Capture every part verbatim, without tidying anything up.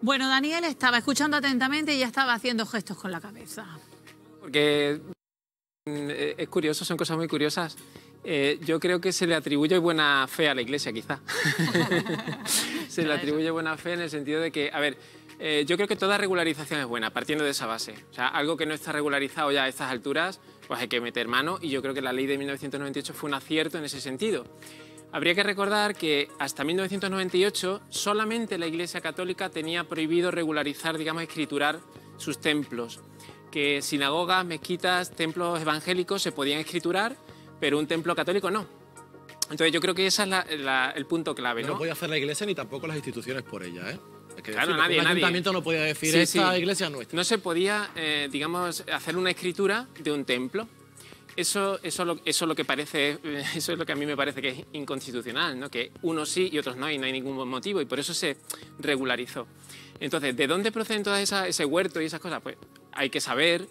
Bueno, Daniel estaba escuchando atentamente y ya estaba haciendo gestos con la cabeza. Porque es curioso, son cosas muy curiosas. Eh, yo creo que se le atribuye buena fe a la Iglesia, quizá. Se le atribuye buena fe en el sentido de que, a ver, eh, yo creo que toda regularización es buena, partiendo de esa base. O sea, algo que no está regularizado ya a estas alturas, pues hay que meter mano, y yo creo que la ley de mil novecientos noventa y ocho fue un acierto en ese sentido. Habría que recordar que hasta mil novecientos noventa y ocho solamente la Iglesia Católica tenía prohibido regularizar, digamos, escriturar sus templos. Que sinagogas, mezquitas, templos evangélicos se podían escriturar, pero un templo católico no. Entonces yo creo que ese es la, la, el punto clave, ¿no? No podía hacer la Iglesia ni tampoco las instituciones por ella, ¿eh? Hay que claro, decirlo, nadie, un nadie. ayuntamiento no podía decir, sí, esta sí. iglesia es nuestra. No se podía, eh, digamos, hacer una escritura de un templo. Eso, eso, lo, eso, lo que parece, eso es lo que a mí me parece que es inconstitucional, ¿no? Que unos sí y otros no, y no hay ningún motivo, y por eso se regularizó. Entonces, ¿de dónde proceden todas esas, ese huerto y esas cosas? Pues hay que saber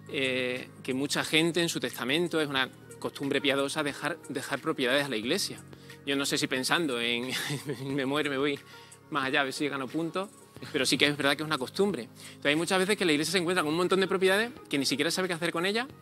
eh, que mucha gente en su testamento, es una costumbre piadosa dejar, dejar propiedades a la Iglesia. Yo no sé si pensando en me muero, me voy más allá, a ver si gano puntos, pero sí que es verdad que es una costumbre. Entonces, hay muchas veces que la Iglesia se encuentra con un montón de propiedades que ni siquiera sabe qué hacer con ellas,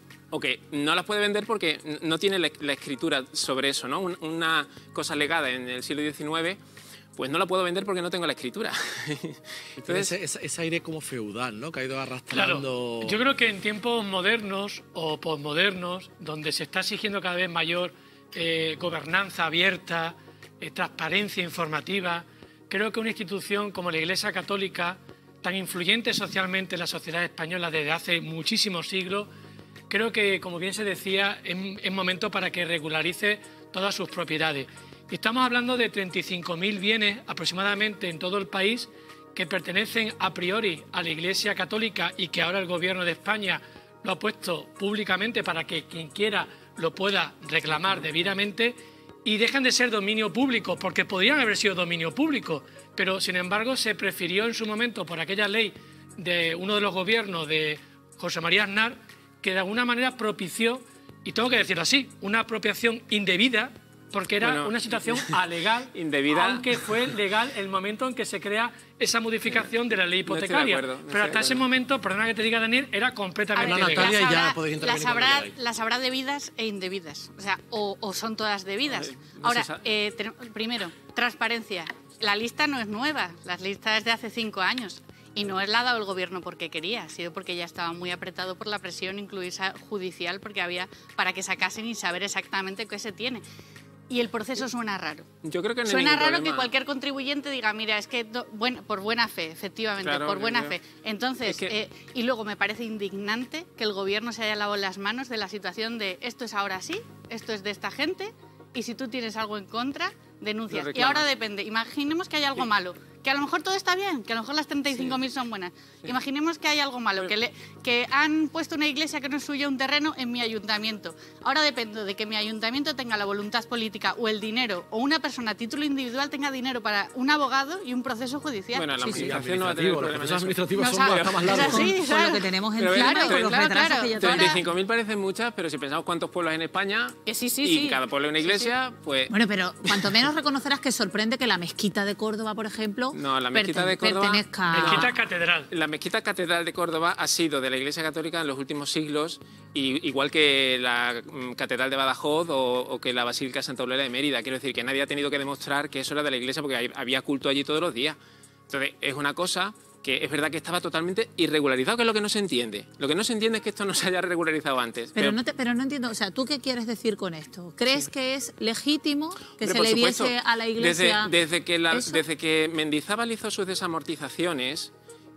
o que no las puede vender porque no tiene la, la escritura sobre eso, ¿no? Una cosa legada en el siglo diecinueve, pues no la puedo vender porque no tengo la escritura. Entonces, ese, ese, ese aire como feudal, ¿no? Que ha ido arrastrando... Claro, yo creo que en tiempos modernos o posmodernos, donde se está exigiendo cada vez mayor eh, gobernanza abierta, eh, transparencia informativa, creo que una institución como la Iglesia Católica, tan influyente socialmente en la sociedad española desde hace muchísimos siglos, creo que, como bien se decía, es, es momento para que regularice todas sus propiedades. Y estamos hablando de treinta y cinco mil bienes aproximadamente en todo el país que pertenecen a priori a la Iglesia Católica y que ahora el Gobierno de España lo ha puesto públicamente para que quien quiera lo pueda reclamar debidamente, y dejan de ser dominio público, porque podrían haber sido dominio público, pero sin embargo se prefirió en su momento, por aquella ley de uno de los gobiernos de José María Aznar, que de alguna manera propició, y tengo que decirlo así, una apropiación indebida, porque era bueno, una situación alegal, indebida, aunque fue legal el momento en que se crea esa modificación de la ley hipotecaria. No acuerdo, no pero hasta ese momento, perdona que te diga, Daniel, era completamente ver, legal. Las habrá, ya las, habrá, las habrá debidas e indebidas, o sea, o, o son todas debidas. No Ahora, eh, primero, transparencia. La lista no es nueva, la lista es de hace cinco años. Y no es la ha dado el Gobierno porque quería, ha sido porque ya estaba muy apretado por la presión, incluida judicial, porque había para que sacasen y saber exactamente qué se tiene. Y el proceso suena raro. Yo creo que no suena hay raro problema. Que cualquier contribuyente diga, mira, es que do, bueno, por buena fe, efectivamente, claro, por buena fe. Entonces, es que... eh, y luego me parece indignante que el Gobierno se haya lavado las manos de la situación de esto es ahora sí, esto es de esta gente, y si tú tienes algo en contra, denuncias. Y ahora depende, imaginemos que hay algo sí. malo, que a lo mejor todo está bien, que a lo mejor las treinta y cinco mil sí. son buenas. Sí. Imaginemos que hay algo malo, que, le, que han puesto una iglesia que no es suya, un terreno en mi ayuntamiento. Ahora depende de que mi ayuntamiento tenga la voluntad política o el dinero, o una persona a título individual tenga dinero para un abogado y un proceso judicial. Bueno, la sí, administración sí, no va a tener los procesos administrativos no, son bastante más largos. Así, con, claro. con lo que tenemos en pero firma claro, y con los claro, retrasos claro. que ya treinta y cinco mil parecen muchas, pero si pensamos cuántos pueblos hay en España que sí, sí, y sí. cada pueblo es una iglesia, sí, sí. pues... Bueno, pero cuanto menos reconocerás que sorprende que la mezquita de Córdoba, por ejemplo, no, la mezquita de Córdoba, pertenezca... Mezquita catedral. La mezquita catedral de Córdoba ha sido de la Iglesia Católica en los últimos siglos, y, igual que la mm, catedral de Badajoz o, o que la Basílica de Santa Eulalia de Mérida. Quiero decir que nadie ha tenido que demostrar que eso era de la Iglesia porque hay, había culto allí todos los días. Entonces, es una cosa que es verdad que estaba totalmente irregularizado, que es lo que no se entiende. Lo que no se entiende es que esto no se haya regularizado antes. Pero, pero, no, te, pero no entiendo, o sea, ¿tú qué quieres decir con esto? ¿Crees sí. que es legítimo que Hombre, se le supuesto, diese a la Iglesia desde, desde, que la, eso? desde que Mendizábal hizo sus desamortizaciones,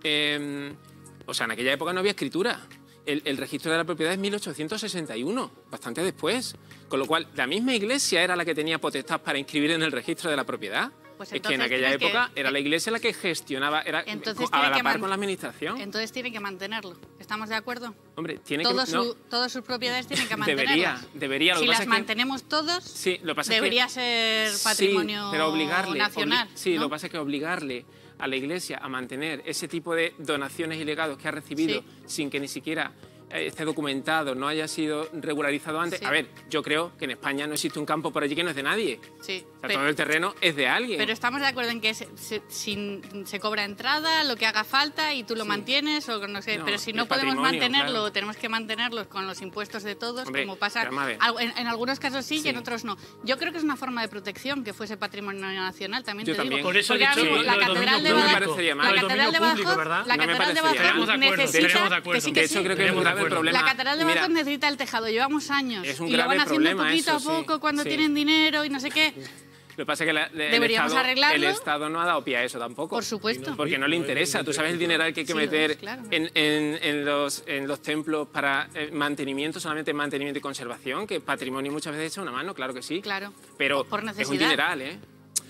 eh, o sea, en aquella época no había escritura. El, el registro de la propiedad es mil ochocientos sesenta y uno, bastante después. Con lo cual, la misma Iglesia era la que tenía potestad para inscribir en el registro de la propiedad. Pues es que en aquella época que, era la Iglesia la que gestionaba, era entonces a la que par con la administración. Entonces tiene que mantenerlo. ¿Estamos de acuerdo? Hombre, tiene Todo que... su, No, todas sus propiedades tienen que mantenerlas. Debería, debería. Lo si que las pasa mantenemos es que, todos, sí, lo pasa debería es que, ser patrimonio sí, pero obligarle, nacional. Obli sí, ¿no? lo que pasa es que obligarle a la Iglesia a mantener ese tipo de donaciones y legados que ha recibido sí. sin que ni siquiera esté documentado, no haya sido regularizado antes. Sí. A ver, yo creo que en España no existe un campo por allí que no es de nadie. Sí. O sea, pero, todo el terreno es de alguien. Pero estamos de acuerdo en que se, se, sin, se cobra entrada, lo que haga falta y tú lo sí. mantienes, o no sé. No, pero si no podemos mantenerlo, claro. tenemos que mantenerlo con los impuestos de todos, Hombre, como pasa en, en algunos casos sí, sí y en otros no. Yo creo que es una forma de protección que fuese patrimonio nacional, también yo te también. digo. Por eso Porque he dicho, la catedral de Badajoz, la catedral de Badajoz, la catedral de Badajoz necesita, que sí, que sí. Creo que es un grave problema. La catedral de Badajoz necesita el tejado, llevamos años y lo van haciendo poquito a poco cuando tienen dinero y no sé qué. Lo que pasa es que la, de, Deberíamos el, Estado, arreglarlo. el Estado no ha dado pie a eso tampoco. Por supuesto. Porque no le interesa. Tú sabes el dineral que hay que sí, meter claro. en, en, en, los, en los templos para mantenimiento, solamente mantenimiento y conservación, que patrimonio muchas veces echa una mano, claro que sí. Claro. Pero por necesidad. Es un dineral, ¿eh?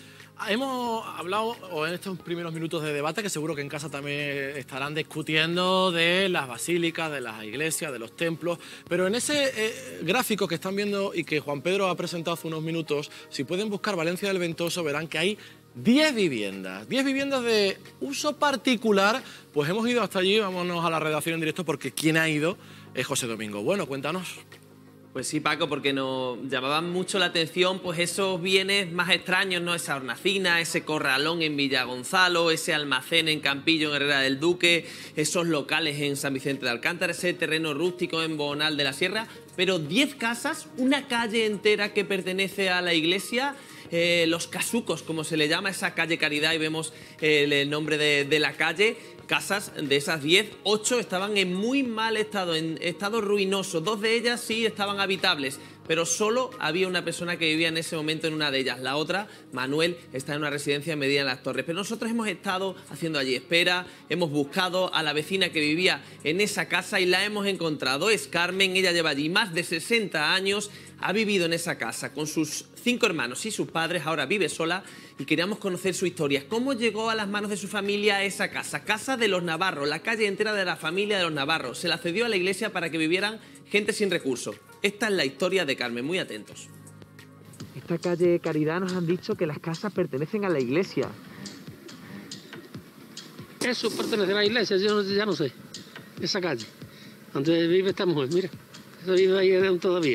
Hemos hablado en estos primeros minutos de debate, que seguro que en casa también estarán discutiendo de las basílicas, de las iglesias, de los templos, pero en ese eh, gráfico que están viendo y que Juan Pedro ha presentado hace unos minutos, si pueden buscar Valencia del Ventoso verán que hay diez viviendas, diez viviendas de uso particular. Pues hemos ido hasta allí, vámonos a la redacción en directo porque quien ha ido es José Domingo. Bueno, cuéntanos. Pues sí, Paco, porque nos llamaban mucho la atención pues esos bienes más extraños, ¿no? Esa hornacina, ese corralón en Villa Gonzalo, ese almacén en Campillo, en Herrera del Duque, esos locales en San Vicente de Alcántara, ese terreno rústico en Bonal de la Sierra, pero diez casas, una calle entera que pertenece a la iglesia, eh, Los Casucos, como se le llama, esa calle Caridad, y vemos eh, el nombre de, de la calle. Casas de esas diez, ocho estaban en muy mal estado, en estado ruinoso. Dos de ellas sí estaban habitables, pero solo había una persona que vivía en ese momento en una de ellas. La otra, Manuel, está en una residencia en Medina de las Torres. Pero nosotros hemos estado haciendo allí espera, hemos buscado a la vecina que vivía en esa casa y la hemos encontrado. Es Carmen, ella lleva allí más de sesenta años, ha vivido en esa casa con sus cinco hermanos y sus padres, ahora vive sola y queríamos conocer su historia. ¿Cómo llegó a las manos de su familia a esa casa? Casa de los Navarros, la calle entera de la familia de los Navarros. Se la cedió a la iglesia para que vivieran gente sin recursos. Esta es la historia de Carmen, muy atentos. Esta calle Caridad nos han dicho que las casas pertenecen a la iglesia. Eso pertenece a la iglesia, yo no, ya no sé. Esa calle, donde vive esta mujer, mira, eso vive ahí todavía.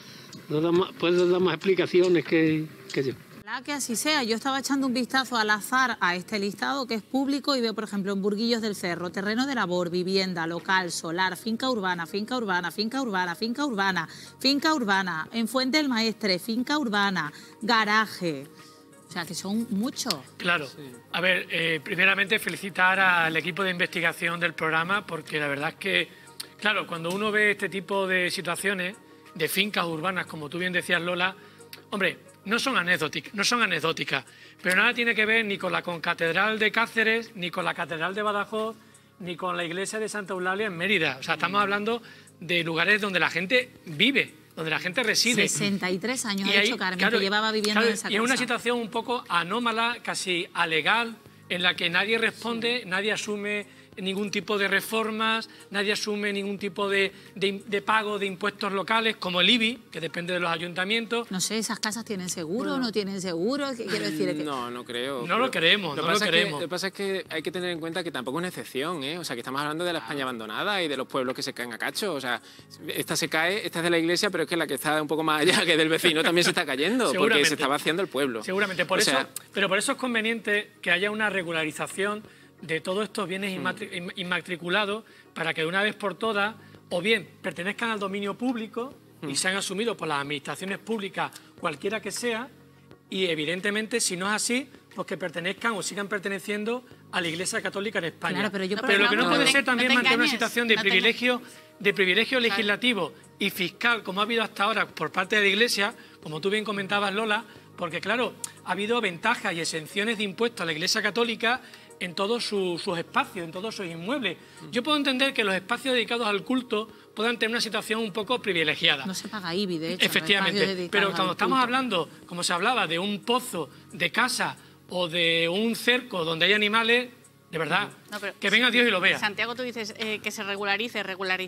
Puedes dar más explicaciones que, que yo. Que así sea. Yo estaba echando un vistazo al azar a este listado que es público y veo, por ejemplo, en Burguillos del Cerro, terreno de labor, vivienda, local, solar, finca urbana, finca urbana, finca urbana, finca urbana, finca urbana, en Fuente del Maestre, finca urbana, garaje. O sea, que son muchos. Claro. Sí. A ver, eh, primeramente felicitar al equipo de investigación del programa porque la verdad es que, claro, cuando uno ve este tipo de situaciones, de fincas urbanas, como tú bien decías, Lola, hombre, no son anecdóticas, no son anecdóticas, pero nada tiene que ver ni con la concatedral de Cáceres, ni con la catedral de Badajoz, ni con la iglesia de Santa Eulalia en Mérida. O sea, estamos hablando de lugares donde la gente vive, donde la gente reside. sesenta y tres años ha hecho Carmen, claro, que llevaba viviendo claro, en esa casa. Y es una situación un poco anómala, casi alegal, en la que nadie responde, sí. nadie asume ningún tipo de reformas, nadie asume ningún tipo de, de, de pago de impuestos locales, como el I B I, que depende de los ayuntamientos. No sé, ¿esas casas tienen seguro o no tienen seguro? ¿Qué quiero decir? No, no creo. No lo creemos, lo no lo creemos. Que, lo que pasa es que hay que tener en cuenta que tampoco es una excepción, ¿eh? O sea, que estamos hablando de la España abandonada y de los pueblos que se caen a cacho. O sea, esta se cae, esta es de la iglesia, pero es que la que está un poco más allá que del vecino también se está cayendo, porque se está vaciando el pueblo. Seguramente, por o eso, sea, pero por eso es conveniente que haya una regularización de todos estos bienes inmatriculados para que de una vez por todas o bien pertenezcan al dominio público y sean asumidos por las administraciones públicas, cualquiera que sea, y evidentemente, si no es así, pues que pertenezcan o sigan perteneciendo a la Iglesia Católica en España. Claro, pero yo, pero lo que no, no puede te, ser también no mantener engañes, una situación de no privilegio, de privilegio legislativo claro. y fiscal, como ha habido hasta ahora por parte de la Iglesia, como tú bien comentabas, Lola, porque claro, ha habido ventajas y exenciones de impuestos a la Iglesia Católica en todos sus, sus espacios, en todos sus inmuebles. Yo puedo entender que los espacios dedicados al culto puedan tener una situación un poco privilegiada. No se paga I B I, de hecho. Efectivamente, pero cuando estamos hablando, como se hablaba, de un pozo de casa o de un cerco donde hay animales, de verdad, no, que venga Dios y lo vea. Santiago, tú dices eh, que se regularice, regulariza...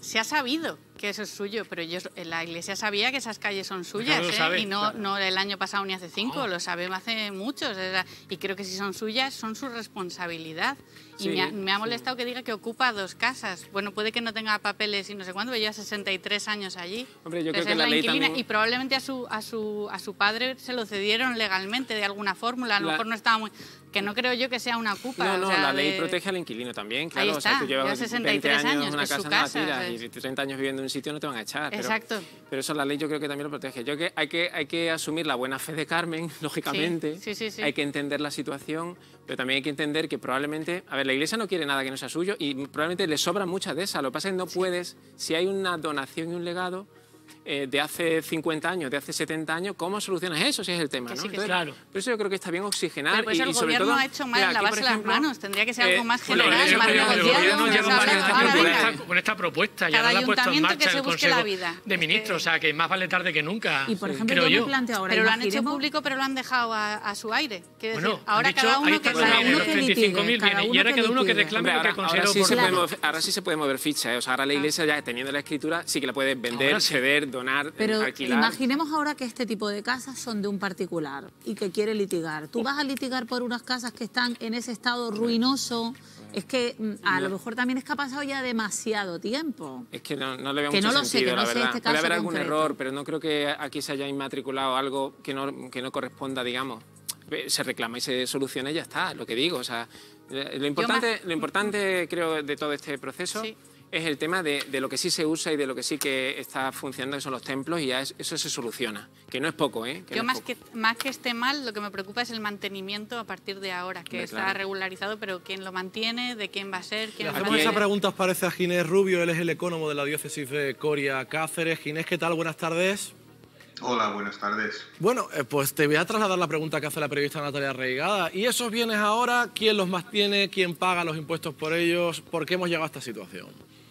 se ha sabido que eso es suyo, pero ellos, la Iglesia sabía que esas calles son suyas, no lo ¿eh? sabe, Y no, claro. no el año pasado ni hace cinco, Oh. lo sabemos hace muchos. Era, y creo que si son suyas, son su responsabilidad. Y Sí, me ha, me ha sí. molestado que diga que ocupa dos casas. Bueno, puede que no tenga papeles y no sé cuándo, pero lleva sesenta y tres años allí. Hombre, yo creo Entonces que es la ley inquilina, también- Y probablemente a su, a, su, a su padre se lo cedieron legalmente de alguna fórmula. A lo La- mejor no estaba muy... Que no creo yo que sea una culpa. No, no, o sea, la ley de- protege al inquilino también, claro. Ahí o sea, está, tú llevas lleva sesenta y tres veinte años en años, una es su casa, no la casa, tiras, es- y treinta años viviendo en un sitio no te van a echar. Pero, Exacto. pero eso la ley yo creo que también lo protege. Yo que hay que hay que asumir la buena fe de Carmen, lógicamente. Sí, sí, sí, sí. Hay que entender la situación, pero también hay que entender que probablemente, a ver, la Iglesia no quiere nada que no sea suyo y probablemente le sobran muchas de esas. Lo que pasa es que no puedes, si hay una donación y un legado eh, de hace cincuenta años, de hace setenta años, ¿cómo solucionas eso? Si es el tema, Que ¿no? sí, que Entonces, Claro. Por eso yo creo que está bien oxigenar Pero pues y, el y sobre gobierno todo... ha hecho mal mira, en aquí, lavarse por las ejemplo, manos. Tendría que ser eh, algo más Bueno, general, el, más el, el negociado, gobierno más lleva hablado. varios Ahora años con venga. esta, con esta propuesta y Cada ahora la ha puesto en ayuntamiento marcha que se el busque Consejo la vida. de Ministros, o sea que más vale tarde que nunca, Y por ejemplo, creo yo, yo. me planteo ahora, Pero lo han hecho imaginemos- público, pero lo han dejado a, a su aire. Quiero Bueno, decir, ahora han dicho, cada ahí uno está que bueno, cada viene, uno los que treinta y cinco mil litigue, cada viene, y uno ahora que cada uno que litigue. reclame Hombre, lo que ahora, ahora considera sí se puede oportuno. mover, ahora sí se puede mover ficha, ¿eh? O sea, ahora la Iglesia ya teniendo la escritura sí que la puede vender, Ahora sí. ceder, donar, Pero alquilar. imaginemos ahora que este tipo de casas son de un particular y que quiere litigar. ¿Tú vas a litigar por unas casas que están en ese estado ruinoso? Es que mm, a lo mejor también es que ha pasado ya demasiado tiempo. Es que no, no le veo Que mucho no lo sé, sentido, que no la sé verdad. este Puede caso haber algún concreto. error, pero no creo que aquí se haya inmatriculado algo que no, que no corresponda, digamos. Se reclama y se soluciona y ya está, lo que digo. O sea, lo importante, lo importante creo, de todo este proceso Sí. es el tema de, de lo que sí se usa y de lo que sí que está funcionando, que son los templos, y ya es- eso se soluciona. Que no es poco, ¿eh? Que Yo no más es poco. que, más que esté mal, lo que me preocupa es el mantenimiento a partir de ahora, que Hombre, está claro. regularizado, pero quién lo mantiene, de quién va a ser, quién Le lo hacemos mantiene. esa pregunta, os parece, a Ginés Rubio, él es el ecónomo de la diócesis de Coria Cáceres. Ginés, ¿qué tal? Buenas tardes. Hola, buenas tardes. Bueno, eh, pues te voy a trasladar la pregunta que hace la periodista Natalia Reigada. ¿Y esos bienes ahora, quién los mantiene, quién paga los impuestos por ellos? ¿Por qué hemos llegado a esta situación?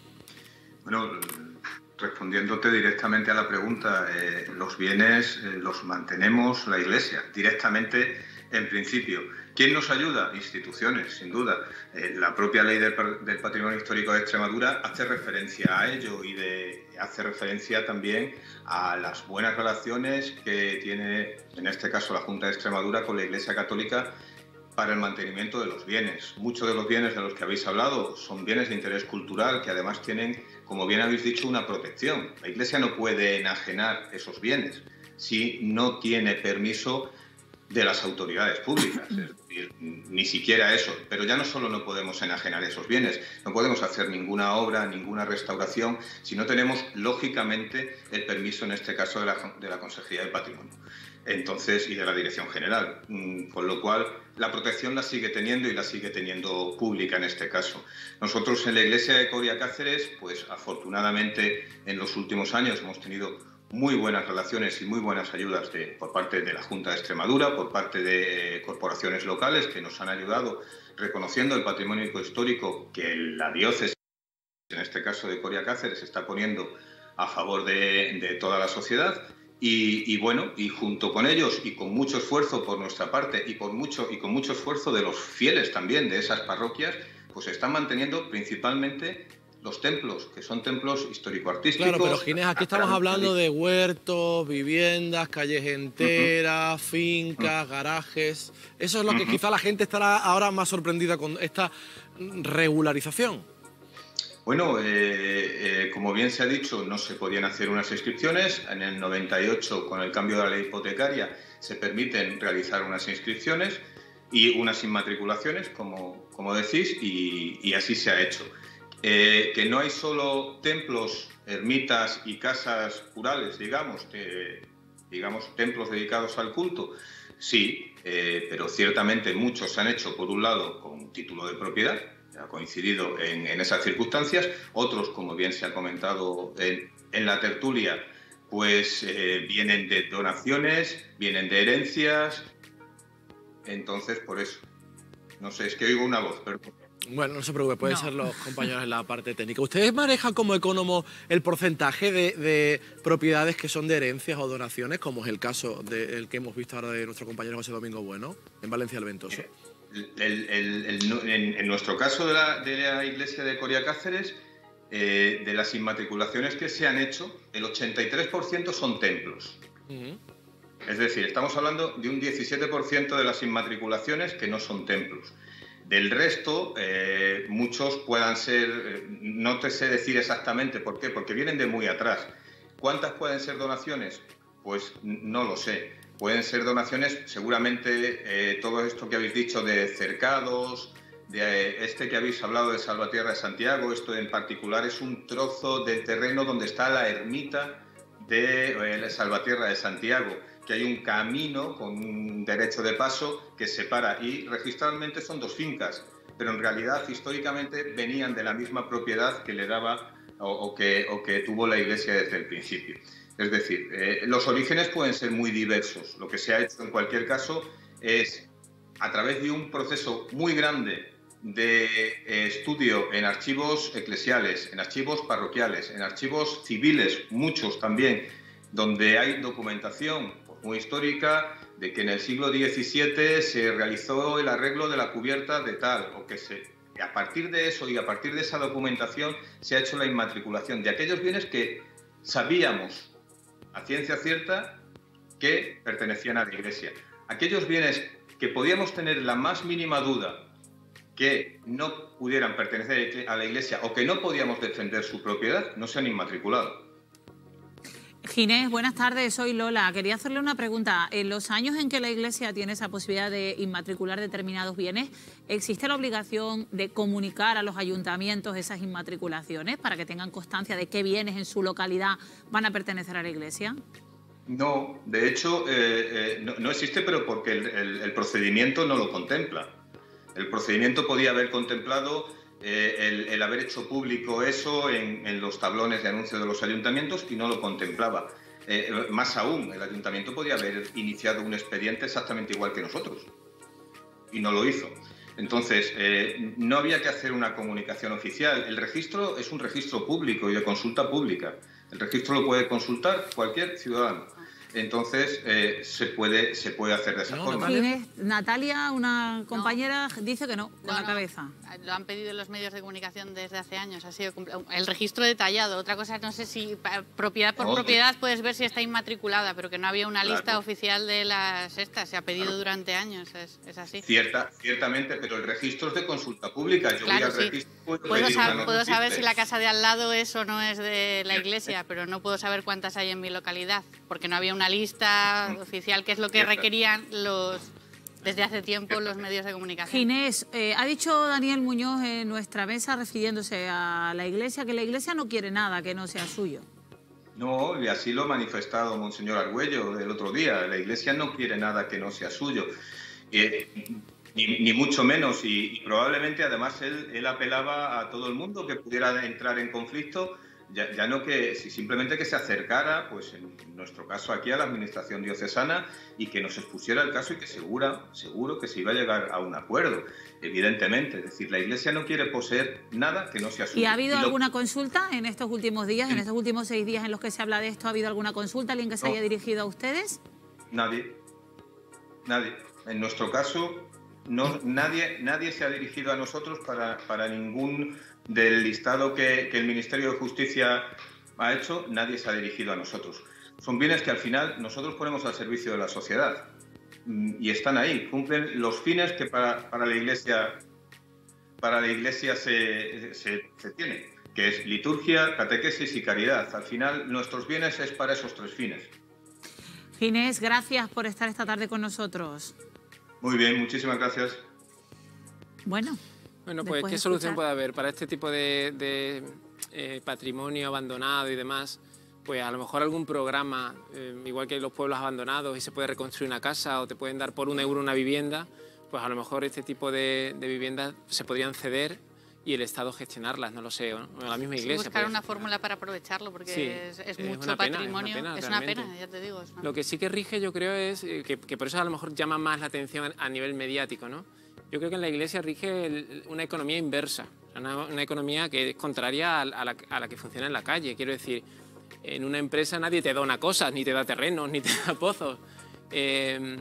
Bueno, respondiéndote directamente a la pregunta, eh, los bienes eh, los mantenemos la Iglesia, directamente en principio. ¿Quién nos ayuda? Instituciones, sin duda. Eh, la propia ley del, del Patrimonio Histórico de Extremadura hace referencia a ello y de, hace referencia también a las buenas relaciones que tiene, en este caso, la Junta de Extremadura con la Iglesia Católica para el mantenimiento de los bienes. Muchos de los bienes de los que habéis hablado son bienes de interés cultural que además tienen, como bien habéis dicho, una protección. La Iglesia no puede enajenar esos bienes si no tiene permiso de las autoridades públicas, es decir, ni siquiera eso. Pero ya no solo no podemos enajenar esos bienes, no podemos hacer ninguna obra, ninguna restauración, si no tenemos, lógicamente, el permiso, en este caso, de la, de la Consejería del Patrimonio. Entonces, y de la Dirección General, con lo cual la protección la sigue teniendo y la sigue teniendo pública en este caso. Nosotros en la Iglesia de Coria Cáceres, pues afortunadamente en los últimos años hemos tenido muy buenas relaciones y muy buenas ayudas de, por parte de la Junta de Extremadura, por parte de corporaciones locales que nos han ayudado reconociendo el patrimonio histórico que la diócesis, en este caso de Coria Cáceres, está poniendo a favor de, de toda la sociedad. Y, y bueno, y junto con ellos y con mucho esfuerzo por nuestra parte y, por mucho, y con mucho esfuerzo de los fieles también de esas parroquias, pues se están manteniendo principalmente los templos, que son templos histórico-artísticos. Claro, pero Ginés, aquí estamos hablando de huertos, viviendas, calles enteras, uh-huh. fincas, uh-huh. garajes. Eso es lo que uh-huh. quizá la gente estará ahora más sorprendida con esta regularización. Bueno, eh, eh, como bien se ha dicho, no se podían hacer unas inscripciones. En el noventa y ocho, con el cambio de la ley hipotecaria, se permiten realizar unas inscripciones y unas inmatriculaciones, como, como decís, y, y así se ha hecho. Eh, que no hay solo templos, ermitas y casas curales, digamos, que, digamos, templos dedicados al culto, sí, eh, pero ciertamente muchos se han hecho, por un lado, con título de propiedad, ha coincidido en, en esas circunstancias, otros, como bien se ha comentado en, en la tertulia, pues eh, vienen de donaciones, vienen de herencias, entonces por eso. No sé, es que oigo una voz, perdón. Bueno, no se preocupe, pueden no. ser los compañeros en la parte técnica. ¿Ustedes manejan como ecónomo el porcentaje de, de propiedades que son de herencias o donaciones, como es el caso del que hemos visto ahora de nuestro compañero José Domingo Bueno, en Valencia del Ventoso? El, el, el, el, en, en nuestro caso de la, de la Iglesia de Coria Cáceres, eh, de las inmatriculaciones que se han hecho, el ochenta y tres por ciento son templos. Uh-huh. Es decir, estamos hablando de un diecisiete por ciento de las inmatriculaciones que no son templos. Del resto, eh, muchos puedan ser, eh, no te sé decir exactamente por qué, porque vienen de muy atrás. ¿Cuántas pueden ser donaciones? Pues no lo sé. Pueden ser donaciones, seguramente, eh, todo esto que habéis dicho de cercados, de eh, este que habéis hablado de Salvatierra de Santiago, esto en particular es un trozo de terreno donde está la ermita de eh, Salvatierra de Santiago, que hay un camino con un derecho de paso que separa, y registralmente son dos fincas, pero en realidad históricamente venían de la misma propiedad que le daba o, o, que, o que tuvo la Iglesia desde el principio. Es decir, eh, los orígenes pueden ser muy diversos. Lo que se ha hecho en cualquier caso es, a través de un proceso muy grande de eh, estudio en archivos eclesiales, en archivos parroquiales, en archivos civiles, muchos también, donde hay documentación muy histórica de que en el siglo diecisiete se realizó el arreglo de la cubierta de tal, o que se, a partir de eso y a partir de esa documentación se ha hecho la inmatriculación de aquellos bienes que sabíamos a ciencia cierta que pertenecían a la Iglesia. Aquellos bienes que podíamos tener la más mínima duda que no pudieran pertenecer a la Iglesia o que no podíamos defender su propiedad, no se han inmatriculado. Ginés, buenas tardes, soy Lola. Quería hacerle una pregunta. En los años en que la Iglesia tiene esa posibilidad de inmatricular determinados bienes, ¿existe la obligación de comunicar a los ayuntamientos esas inmatriculaciones para que tengan constancia de qué bienes en su localidad van a pertenecer a la Iglesia? No, de hecho eh, eh, no, no existe, pero porque el, el, el procedimiento no lo contempla. El procedimiento podía haber contemplado Eh, el, el haber hecho público eso en, en los tablones de anuncios de los ayuntamientos y no lo contemplaba. Eh, más aún, el ayuntamiento podía haber iniciado un expediente exactamente igual que nosotros y no lo hizo. Entonces, eh, no había que hacer una comunicación oficial. El registro es un registro público y de consulta pública. El registro lo puede consultar cualquier ciudadano. Entonces, eh, se, puede, se puede hacer de esa no, forma. Ginés, Natalia, una compañera, no. dice que no, con no, la no. cabeza. Lo han pedido los medios de comunicación desde hace años. Ha sido el registro detallado. Otra cosa, no sé si propiedad por no, propiedad puedes ver si está inmatriculada, pero que no había una claro. lista oficial de las estas. Se ha pedido claro. durante años. Es, es así. Cierta, ciertamente, pero el registro es de consulta pública. Yo claro, voy al sí. registro, puedo, puedo, sab puedo saber si la casa de al lado es o no es de la Iglesia, pero no puedo saber cuántas hay en mi localidad, porque no había una lista oficial, que es lo que requerían los desde hace tiempo los medios de comunicación. Ginés, eh, ha dicho Daniel Muñoz en nuestra mesa, refiriéndose a la Iglesia, que la Iglesia no quiere nada que no sea suyo. No, y así lo ha manifestado Monseñor Argüello el otro día. La Iglesia no quiere nada que no sea suyo, eh, ni, ni mucho menos, y, y probablemente además él, él apelaba a todo el mundo que pudiera entrar en conflicto. Ya, ya no que, si simplemente que se acercara, pues en nuestro caso aquí a la Administración diocesana y que nos expusiera el caso y que segura, seguro que se iba a llegar a un acuerdo, evidentemente. Es decir, la Iglesia no quiere poseer nada que no sea suyo. ¿Y ha habido y lo... alguna consulta en estos últimos días, sí. en estos últimos seis días en los que se habla de esto? ¿Ha habido alguna consulta? ¿Alguien que se no. haya dirigido a ustedes? Nadie. Nadie. En nuestro caso, no, nadie, nadie se ha dirigido a nosotros para, para ningún... del listado que, que el Ministerio de Justicia ha hecho, nadie se ha dirigido a nosotros. Son bienes que al final nosotros ponemos al servicio de la sociedad y están ahí, cumplen los fines que para, para la Iglesia, para la Iglesia se, se, se tiene, que es liturgia, catequesis y caridad. Al final nuestros bienes es para esos tres fines. Ginés, gracias por estar esta tarde con nosotros. Muy bien, muchísimas gracias. Bueno. Bueno, pues ¿qué solución puede haber para este tipo de, de eh, patrimonio abandonado y demás? Pues a lo mejor algún programa, eh, igual que los pueblos abandonados y se puede reconstruir una casa o te pueden dar por un euro una vivienda, pues a lo mejor este tipo de, de viviendas se podrían ceder y el Estado gestionarlas, no lo sé, ¿no? La misma Iglesia. Sí, buscar pues. una fórmula para aprovecharlo, porque sí, es, es, es mucho una pena, patrimonio. Es una pena, es una pena, ya te digo. Es una... Lo que sí que rige, yo creo, es eh, que, que por eso a lo mejor llama más la atención a nivel mediático, ¿no? Yo creo que en la Iglesia rige el, una economía inversa, una, una economía que es contraria a, a, la, a la que funciona en la calle. Quiero decir, en una empresa nadie te dona cosas, ni te da terrenos, ni te da pozos. Eh,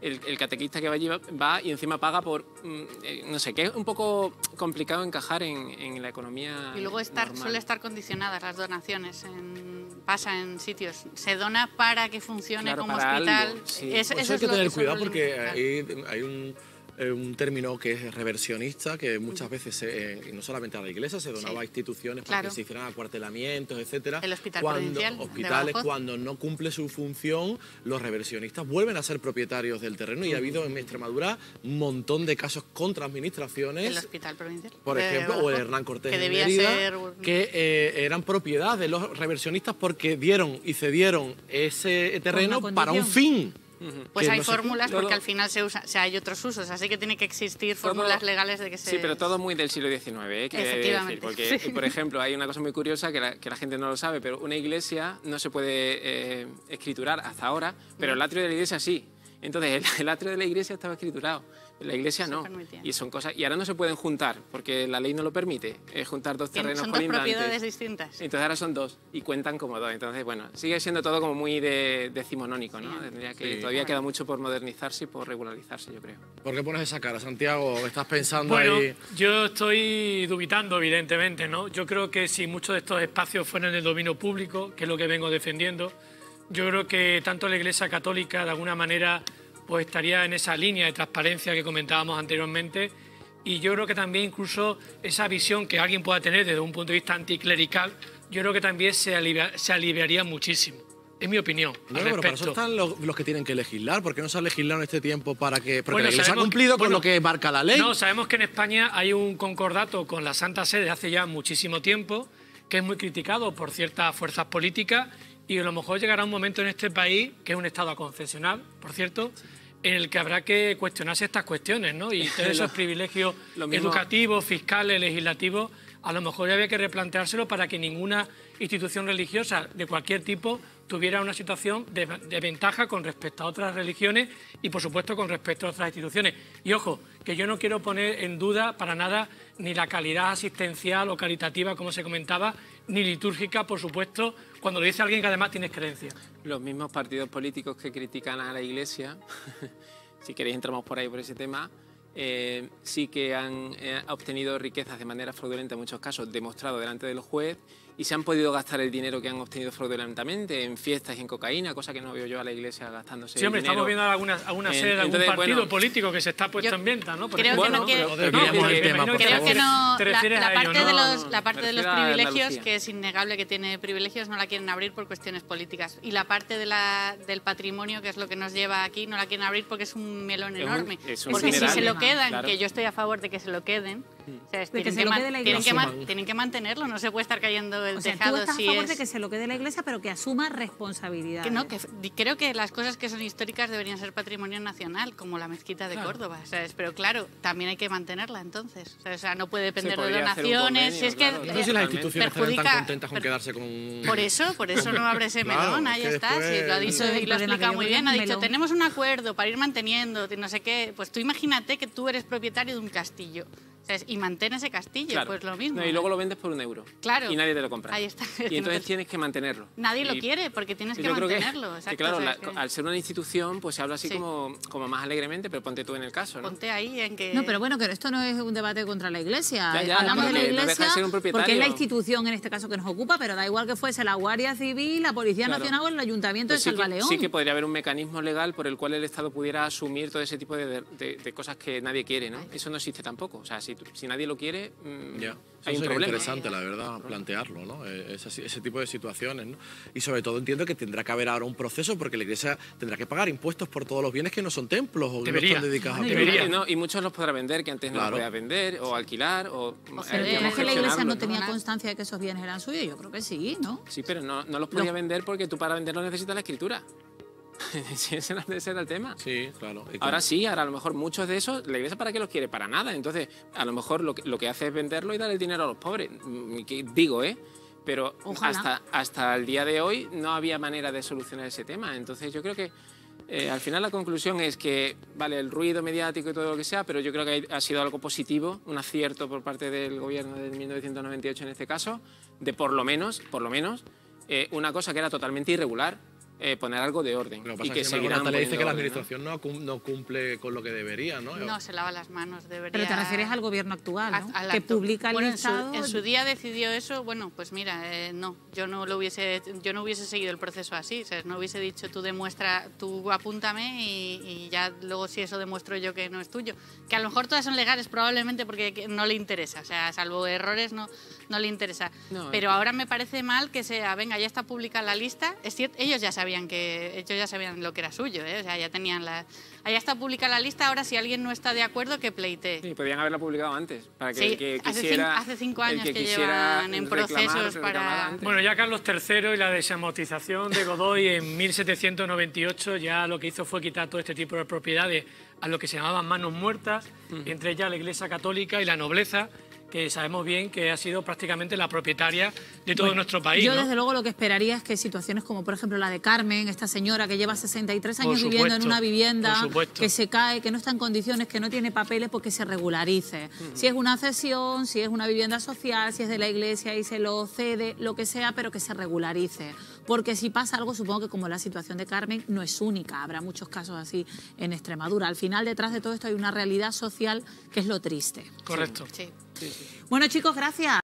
el, el catequista que va allí va, va y encima paga por, eh, no sé, que es un poco complicado encajar en, en la economía. Y luego estar, normal. suele estar condicionadas las donaciones, en, pasa en sitios, se dona para que funcione Claro, como para hospital. algo, sí. Es, Por eso eso hay es que lo- tener eso es cuidado lo porque limitado. hay, hay un, eh, un término que es reversionista, que muchas veces, se, eh, y no solamente a la iglesia, se donaba Sí. a instituciones para Claro. que se hicieran acuartelamientos, etcétera. El Hospital cuando, Provincial de Hospitales, Badajoz. cuando no cumple su función, los reversionistas vuelven a ser propietarios del terreno y ha habido en Extremadura un montón de casos contra administraciones. El Hospital Provincial. Por de ejemplo, o el Badajoz, Hernán Cortés que en debía Mérida, ser- que eh, eran propiedad de los reversionistas porque dieron y cedieron ese terreno una para un condición. fin. Pues que hay no se- fórmulas todo- porque al final se usa, o sea, hay otros usos, así que tiene que existir fórmulas Todo- legales de que se... Sí, pero todo muy del siglo diecinueve, ¿eh? Quiero Efectivamente, decir, porque, sí. por ejemplo, hay una cosa muy curiosa que la, que la gente no lo sabe, pero una iglesia no se puede eh, escriturar hasta ahora, pero el atrio de la iglesia sí. Entonces, el, el atrio de la iglesia estaba escriturado, la iglesia Se no. permitía. Y son cosas y ahora no se pueden juntar, porque la ley no lo permite, eh, juntar dos Tienen- terrenos son dos colindantes. propiedades distintas. Entonces ahora son dos y cuentan como dos. Entonces, bueno, sigue siendo todo como muy de, decimonónico, ¿no? Sí. Tendría que, Sí. todavía queda mucho por modernizarse y por regularizarse, yo creo. ¿Por qué pones esa cara, Santiago? ¿Estás pensando Bueno, ahí? yo estoy dubitando, evidentemente, ¿no? Yo creo que si muchos de estos espacios fueran del dominio público, que es lo que vengo defendiendo, yo creo que tanto la Iglesia Católica, de alguna manera, pues estaría en esa línea de transparencia que comentábamos anteriormente, y yo creo que también incluso esa visión que alguien pueda tener desde un punto de vista anticlerical, yo creo que también se, alivia- se aliviaría muchísimo. Es mi opinión No, al pero para eso respecto. están los, los que tienen que legislar. ¿Por qué no se ha legislado en este tiempo para que...? Porque Bueno, la Iglesia ha sabemos- cumplido con bueno, lo que marca la ley. No, sabemos que en España hay un concordato con la Santa Sede hace ya muchísimo tiempo, que es muy criticado por ciertas fuerzas políticas, y a lo mejor llegará un momento en este país, que es un Estado aconfesional, por cierto, en el que habrá que cuestionarse estas cuestiones, ¿no? Y todos esos Lo- privilegios lo mismo- educativos, fiscales, legislativos, a lo mejor ya había que replanteárselo para que ninguna institución religiosa de cualquier tipo tuviera una situación de, de ventaja con respecto a otras religiones y, por supuesto, con respecto a otras instituciones. Y ojo, que yo no quiero poner en duda para nada ni la calidad asistencial o caritativa, como se comentaba, ni litúrgica, por supuesto, cuando lo dice alguien que además tiene creencia. Los mismos partidos políticos que critican a la Iglesia, si queréis entramos por ahí por ese tema, eh, sí que han eh, obtenido riquezas de manera fraudulenta en muchos casos, demostrado delante del juez, y se han podido gastar el dinero que han obtenido fraudulentamente en fiestas y en cocaína, cosa que no veo yo a la Iglesia gastándose Sí, hombre, el dinero. estamos viendo alguna, alguna En- sede de algún entonces, partido bueno, político que se está puesto yo en venta, ¿no? Por creo que ejemplo, no quiere- No desviemos No, el me tema, imagino por que Creo favor. que no, te la, refieres la a parte, ello, de ¿no? los, No, la parte me de los refiero a privilegios, Andalucía. que es innegable que tiene privilegios, no la quieren abrir por cuestiones políticas. Y la parte de la, del patrimonio, que es lo que nos lleva aquí, no la quieren abrir porque es un melón Es un- enorme. es un porque si dineral. se lo quedan, Claro. que yo estoy a favor de que se lo queden, o sea, que tienen, se que lo man- quede la tienen, que Iglesia. man- tienen que mantenerlo, no se puede estar cayendo el O sea, tú tejado estás si a favor es... de que se lo quede la Iglesia, pero que asuma responsabilidad. Que no, que f- di- creo que las cosas que son históricas deberían ser patrimonio nacional, como la mezquita de Córdoba, ¿sabes? Pero claro, también hay que mantenerla entonces. O sea, no puede depender de podría hacer un donaciones. convenio, si es que claro, No claro. sé si las Totalmente. instituciones estarán tan perjudica- contentas con per- quedarse con... Por eso, por eso no abre ese Claro, melón, es ahí que está. después- Sí, lo ha dicho Ese es el y lo ha problema, que explicado yo muy creo bien. que Ha es un dicho, melón. tenemos un acuerdo para ir manteniendo, no sé qué. Pues tú imagínate que tú eres propietario de un castillo. ¿Sabes? Y mantén ese castillo, Claro. pues lo mismo. No, y luego lo vendes por un euro. Claro. Y nadie te lo compra. Ahí está. Y entonces tienes que mantenerlo. Nadie lo Y- quiere porque tienes y que yo creo que- mantenerlo. que, exacto, claro, o sea, la- es que al ser una institución, pues se habla así Sí. como, como más alegremente, pero ponte tú en el caso, ¿no? Ponte ahí en que... No, pero bueno, que esto no es un debate contra la Iglesia. Ya, ya, Hablamos de la porque no deja de Iglesia ser un propietario. porque es la institución en este caso que nos ocupa, pero da igual que fuese la Guardia Civil, la Policía Claro. Nacional o el Ayuntamiento Pues de sí, que, Salvaleón. sí que podría haber un mecanismo legal por el cual el Estado pudiera asumir todo ese tipo de, de- de cosas que nadie quiere, ¿no? Eso no existe tampoco. O sea, si, si nadie lo quiere, mm, Ya. hay Eso un sería problema. interesante, la verdad, plantearlo, ¿no? Eh, Ese, ese tipo de situaciones, ¿no? Y sobre todo entiendo que tendrá que haber ahora un proceso porque la Iglesia tendrá que pagar impuestos por todos los bienes que no son templos o que Debería. no están dedicados a Bueno, Debería. Y, no, y muchos los podrá vender, que antes no Claro. los podía vender, o alquilar, o... O eh, Pero ceder. ¿tú digamos, crees que la Iglesia no gestionarlos, tenía ¿no? constancia de que esos bienes eran suyos? Yo creo que sí, ¿no? Sí, pero no, no los podía vender porque tú para venderlos necesitas la escritura. Sí, ese era, ese era el tema. Sí, claro. Y Ahora sí, ahora a lo mejor muchos de esos, la Iglesia ¿para qué los quiere? Para nada. Entonces, a lo mejor lo que, lo que hace es venderlo y dar el dinero a los pobres. Mm, que digo, ¿eh? Pero Ojalá. hasta, hasta el día de hoy no había manera de solucionar ese tema. Entonces yo creo que eh, al final la conclusión es que, vale, el ruido mediático y todo lo que sea, pero yo creo que ha sido algo positivo, un acierto por parte del gobierno de mil novecientos noventa y ocho en este caso, de por lo menos, por lo menos, eh, una cosa que era totalmente irregular. eh, poner algo de orden. Lo que pasa y que es que seguirán Natalia dice que la orden, administración ¿no? No, no cumple con lo que debería, ¿no? No, se lava las manos, debería... Pero te refieres al gobierno actual, ¿no? A, al que acto. publica el bueno, listado... En su, en su día decidió eso, bueno, pues mira, eh, no, yo no lo hubiese, yo no hubiese seguido el proceso así, ¿sabes? No hubiese dicho tú demuestra, tú apúntame y, y ya luego si eso demuestro yo que no es tuyo. Que a lo mejor todas son legales probablemente porque no le interesa, o sea, salvo errores no, no le interesa. No, Pero ahora me parece mal que sea, venga, ya está publicada la lista, es cierto, ellos ya sabían que, ellos ya sabían lo que era suyo, ¿eh? O sea, ya tenían la... Allá está publicada la lista, ahora si alguien no está de acuerdo, que pleitee. Sí, podían haberla publicado antes, para que sí, el que hace quisiera... Cinco, hace cinco años que, que llevan en procesos para... Bueno, ya Carlos tercero y la desamortización de Godoy en mil setecientos noventa y ocho ya lo que hizo fue quitar todo este tipo de propiedades a lo que se llamaban manos muertas, uh-huh. entre ellas la Iglesia Católica y la nobleza, que sabemos bien que ha sido prácticamente la propietaria de todo bueno, nuestro país. Yo, ¿no? desde luego, lo que esperaría es que situaciones como, por ejemplo, la de Carmen, esta señora que lleva sesenta y tres años supuesto, viviendo en una vivienda, que se cae, que no está en condiciones, que no tiene papeles, pues que se regularice. Uh-huh. Si es una cesión, si es una vivienda social, si es de la Iglesia y se lo cede, lo que sea, pero que se regularice. Porque si pasa algo, supongo que como la situación de Carmen no es única, habrá muchos casos así en Extremadura. Al final, detrás de todo esto hay una realidad social que es lo triste. Correcto. Sí. Sí, sí. Bueno, chicos, gracias.